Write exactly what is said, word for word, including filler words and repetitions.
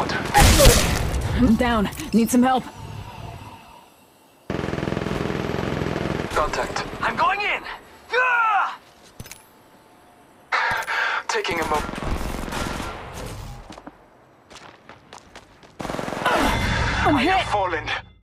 squad. I'm down. Need some help. Contact. I'm going in! Ah! Taking a moment. I'm I hit. have fallen.